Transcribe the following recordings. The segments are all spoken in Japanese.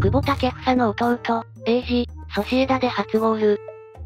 久保建英の弟、エイジ、ソシエダで初ゴール。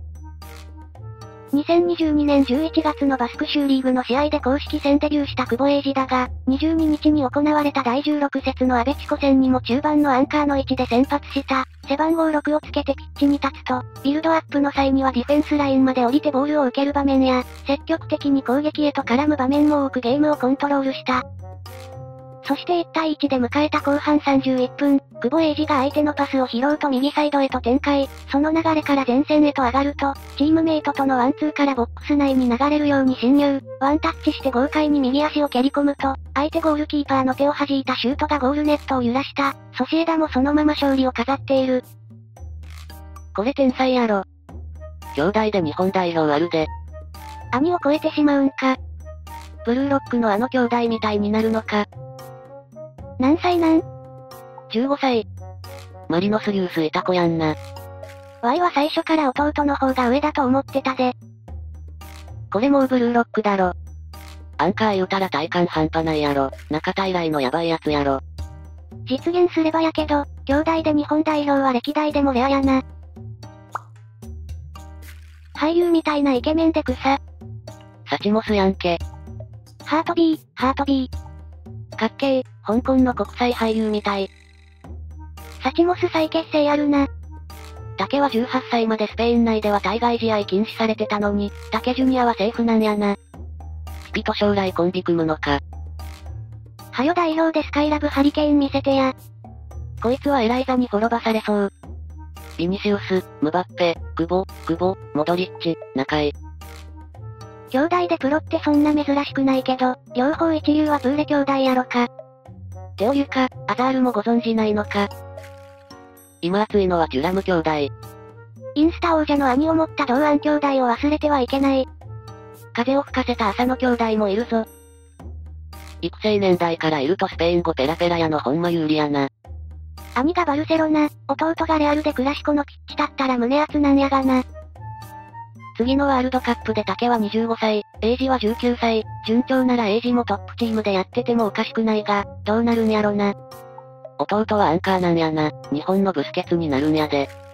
2022年11月のバスク州リーグの試合で公式戦デビューした久保エイジだが、22日に行われた第16節のアベチコ戦にも中盤のアンカーの位置で先発した、背番号6をつけてピッチに立つと、ビルドアップの際にはディフェンスラインまで降りてボールを受ける場面や、積極的に攻撃へと絡む場面も多くゲームをコントロールした。そして1対1で迎えた後半31分、久保エイジが相手のパスを拾うと右サイドへと展開、その流れから前線へと上がると、チームメイトとのワンツーからボックス内に流れるように侵入、ワンタッチして豪快に右足を蹴り込むと、相手ゴールキーパーの手を弾いたシュートがゴールネットを揺らした、ソシエダもそのまま勝利を飾っている。 これ天才やろ。兄弟で日本代表あるで。 兄を超えてしまうんか。 ブルーロックのあの兄弟みたいになるのか。 何歳なん？ 15歳。マリノスユースいた子やんな。 ワイは最初から弟の方が上だと思ってたで。 これもうブルーロックだろ。アンカー言うたら体感半端ないやろ。中田以来のヤバいやつやろ。 実現すればやけど、兄弟で日本代表は歴代でもレアやな。俳優みたいなイケメンで草。 サチモスやんけ。 ハート B、ハート B。 かっけー、香港の国際俳優みたい。 サチモス再結成やるな。 竹は18歳までスペイン内では対外試合禁止されてたのに、竹ジュニアはセーフなんやな。スピと将来コンビ組むのか。 はよ代表でスカイラブハリケーン見せてや。 こいつはエライザに滅ばされそう。ビニシウス、ムバッペ、久保、モドリッチ、中井。 兄弟でプロってそんな珍しくないけど、両方一流はプーレ兄弟やろか。 テオユか、アザールもご存知ないのか。今熱いのはテュラム兄弟。 インスタ王者の兄を持った同安兄弟を忘れてはいけない。 風を吹かせた浅野兄弟もいるぞ。育成年代からいるとスペイン語ペラペラやのほんま有利やな。 兄がバルセロナ、弟がレアルでクラシコのピッチだったら胸熱なんやがな。 次のワールドカップで竹は25歳、エイジは19歳、順調ならエイジもトップチームでやっててもおかしくないが、どうなるんやろな。弟はアンカーなんやな、日本のブスケツになるんやで。